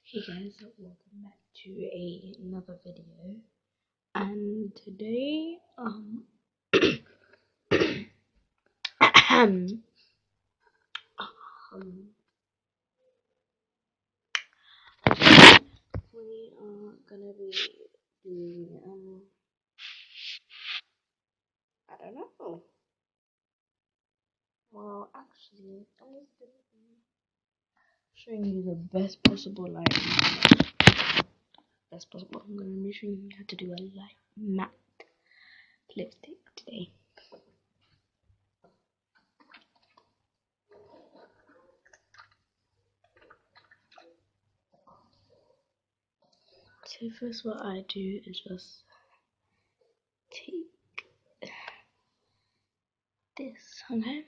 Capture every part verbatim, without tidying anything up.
Hey guys, welcome back to a, another video. And today, um, um, we are gonna be doing, um, I don't know. Well, actually, I was gonna be showing you the best possible light. Best possible. I'm gonna be showing you how to do a light matte lipstick today. So first, what I do is just take this, okay?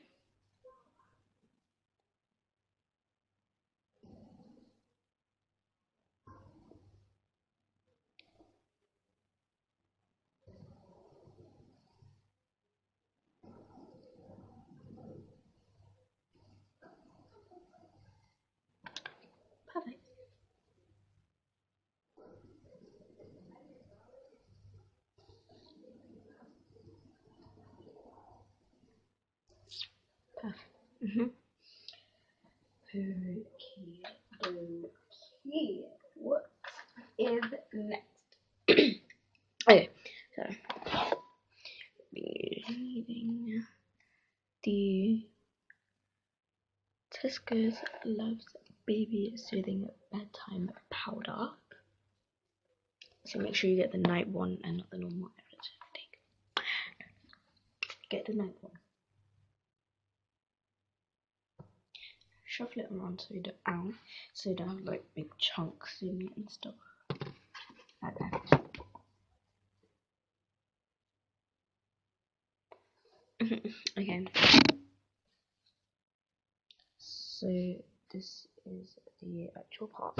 Perfect. Perfect. Mm-hmm. Okay, okay. What is next? Okay, so reading the Tesco's Loves Baby Soothing Bedtime Powder. So make sure you get the night one and not the normal average. Get the night one. Shuffle it around so you don't, ow, so you don't have like big chunks in it and stuff. Like that. Okay. So this is the actual part.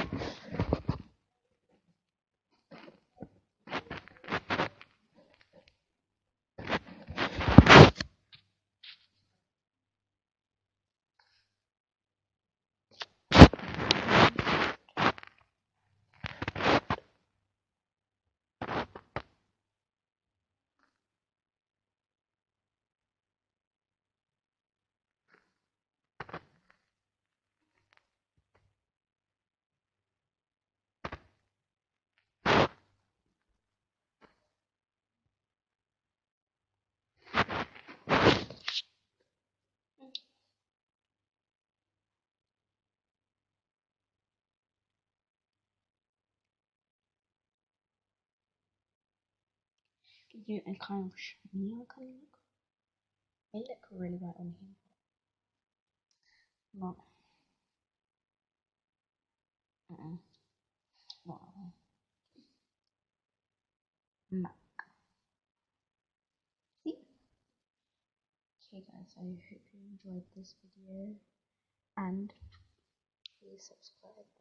You and kind of shiny kind of look. They look really white on here. Not. Uh-uh. Not at all. No. See? Okay guys, I hope you enjoyed this video and please subscribe.